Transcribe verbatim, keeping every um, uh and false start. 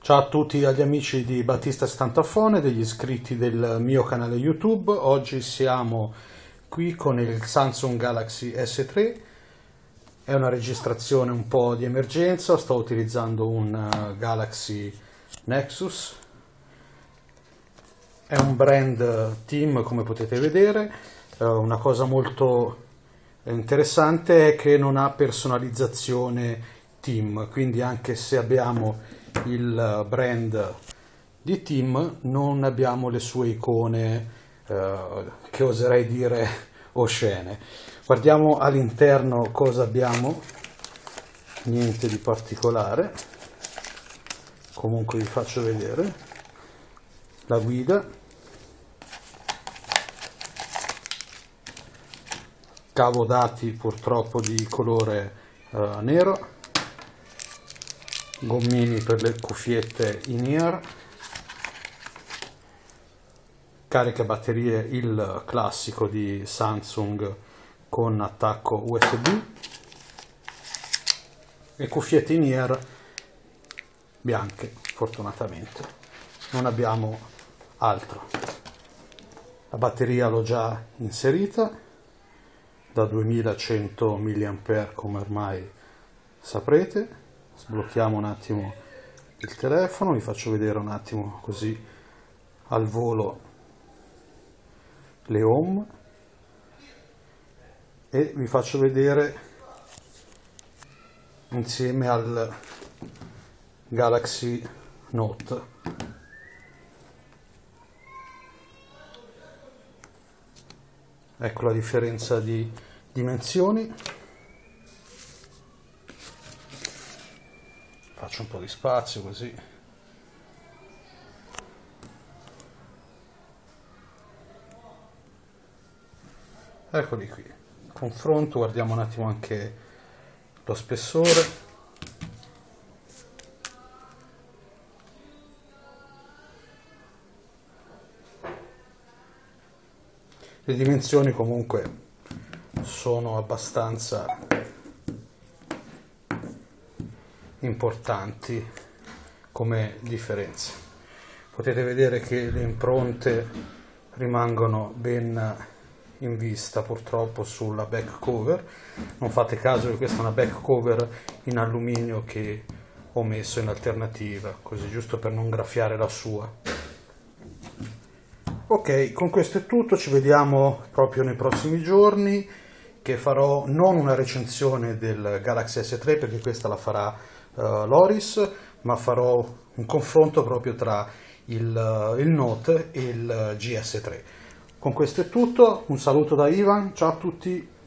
Ciao a tutti agli amici di Battista Stantafone, degli iscritti del mio canale YouTube. Oggi siamo qui con il Samsung Galaxy S tre. È una registrazione un po' di emergenza, sto utilizzando un Galaxy Nexus. È un brand team, come potete vedere. Una cosa molto interessante è che non ha personalizzazione team, quindi anche se abbiamo il brand di team non abbiamo le sue icone eh, che oserei dire oscene. Guardiamo all'interno cosa abbiamo. Niente di particolare, comunque vi faccio vedere la guida, cavo dati purtroppo di colore eh, nero, gommini per le cuffiette in-ear, carica batterie il classico di Samsung con attacco U S B e cuffiette in-ear bianche. Fortunatamente non abbiamo altro. La batteria l'ho già inserita da duemilacento milliampere, come ormai saprete. Sblocchiamo un attimo il telefono, vi faccio vedere un attimo così al volo le home e vi faccio vedere insieme al Galaxy Note. Ecco la differenza di dimensioni. Faccio un po' di spazio così. Eccoli qui. Confronto, guardiamo un attimo anche lo spessore. Le dimensioni comunque sono abbastanza importanti come differenze. Potete vedere che le impronte rimangono ben in vista purtroppo sulla back cover. Non fate caso che questa è una back cover in alluminio che ho messo in alternativa, così giusto per non graffiare la sua. Ok, con questo è tutto, ci vediamo proprio nei prossimi giorni, che farò non una recensione del Galaxy S tre, perché questa la farà Uh, Loris, ma farò un confronto proprio tra il, uh, il Note e il uh, G S tre. Con questo è tutto, un saluto da Ivan, ciao a tutti.